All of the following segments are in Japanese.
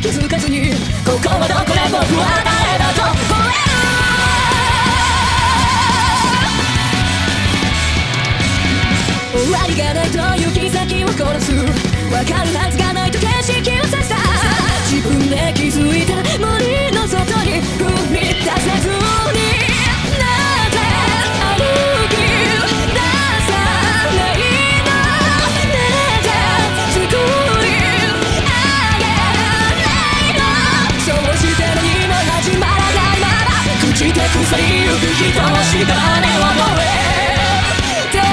気づかずにここはどこで僕は誰だと吠える。終わりがないと行き先を殺すわかるはずがないと景色をさせた自分で気づいた森の外に踏み出せずになんて歩き出さないのねえ作り上げないのそうして何も始まらないまま朽ちて腐りゆく人の屍を覚えて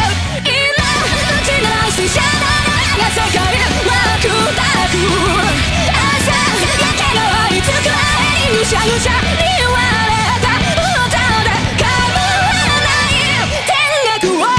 死者の世界はくたく朝焼けが追いつく前にぐしゃぐしゃに言われた音で構わない天国を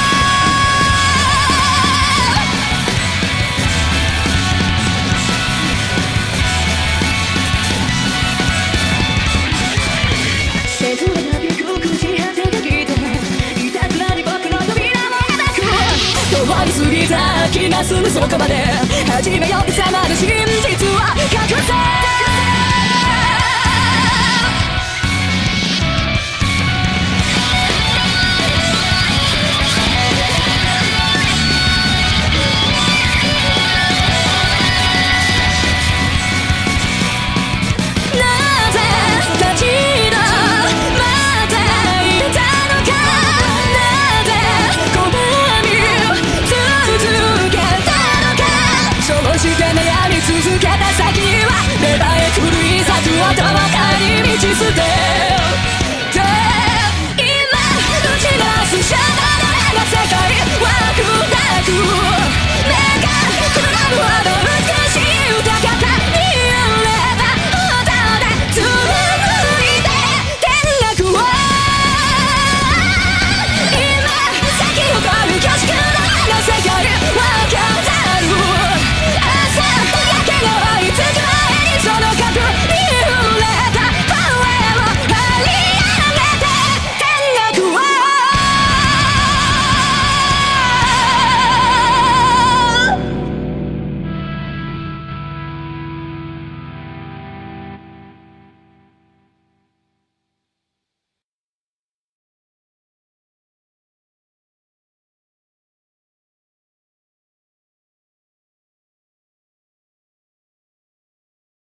切なびく朽ち果てが来ていたずらに僕の扉も叩く通り過ぎた気がするそこまで始めようとさまる真実は隠せ